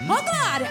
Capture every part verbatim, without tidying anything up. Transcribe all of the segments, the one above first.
Ô, glória!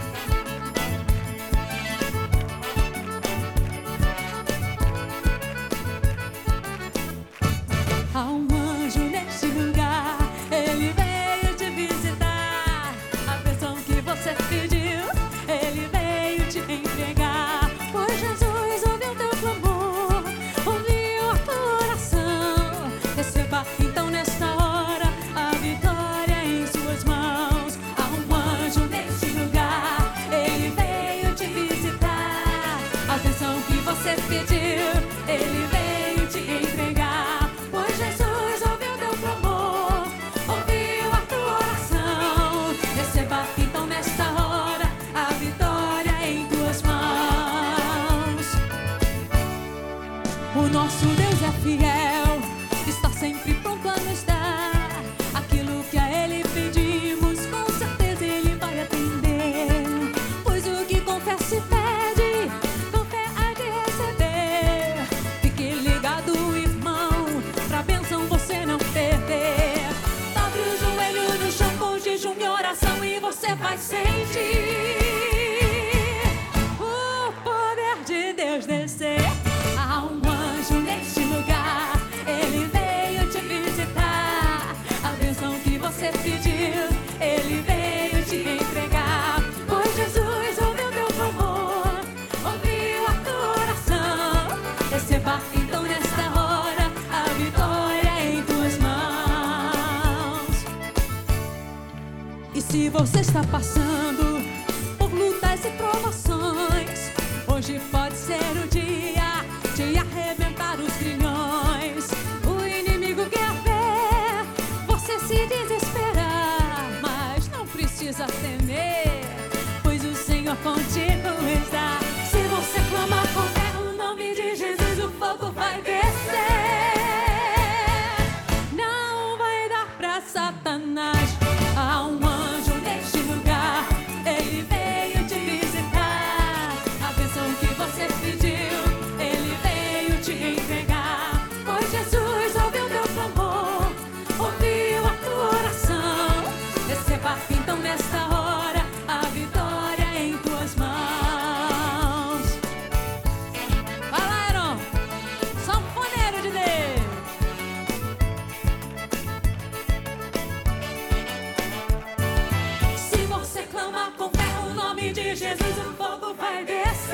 Há um anjo neste lugar, ele veio te visitar. A bênção que você pediu, ele veio te entregar. Pois Jesus ouviu teu clamor, ouviu a tua oração. Receba então nesta hora a vitória em suas mãos. Há um anjo neste lugar, ele veio te visitar. A bênção que você pediu, ele veio te entregar. Pois Jesus ouviu teu clamor, ouviu a tua oração. Receba então nesta hora a vitória em tuas mãos. O nosso Deus é fiel, está sempre pronto a nos dar aquilo que a Ele pedimos, com certeza Ele vai atender. Pois o que confessa e pede, com fé há de receber. Fique ligado, irmão, pra bênção você não perder. Dobre o joelho no chão com jejum e oração e você vai sentir o poder de Deus descer. Há um anjo neste lugar, ele veio te visitar. A bênção que você pediu, ele veio te entregar. Pois Jesus ouviu teu clamor, ouviu a tua oração. Receba então nesta hora a vitória em tuas mãos. E se você está passando por lutas e provações, hoje pode ser o dia de arrebentar os grilhões. O inimigo quer ver você se desesperar, mas não precisa temer, pois o Senhor contigo está. Se você clamar com fé o nome de Jesus, o fogo vai descer. Não vai dar pra Satanás. Há um anjo neste lugar, ele veio te visitar. A bênção que você pediu, ele veio te entregar. Pois Jesus ouviu teu clamor, ouviu a tua oração. Receba então nesta hora a vitória em tuas mãos. Vai lá, Aaron, sanfoneiro de Deus. Se você clamar com fé o nome de Jesus, o fogo vai descer.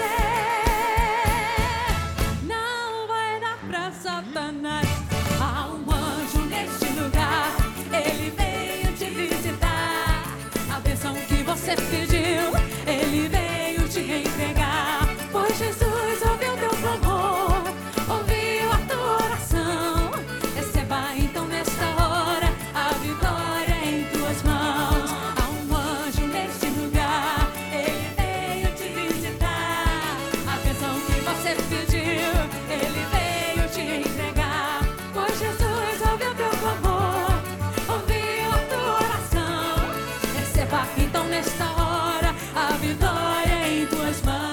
Não vai dar pra Satanás. Há um anjo neste lugar, ele veio te visitar. A bênção que você pediu, ele veio te entregar. Pois Jesus ouviu teu clamor, ouviu a tua oração. Receba então nesta hora a vitória em tuas mãos. Há um anjo neste lugar, ele veio te visitar. A bênção que você pediu, ele veio te entregar. Pois Jesus ouviu teu clamor, ouviu a tua oração. Receba então nesta hora a vitória em tuas mãos.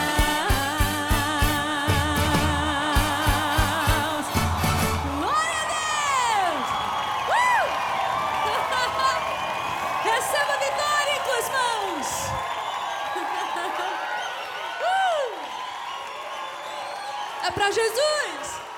Glória a Deus! Uh! Receba a vitória em tuas mãos. Uh! É pra Jesus!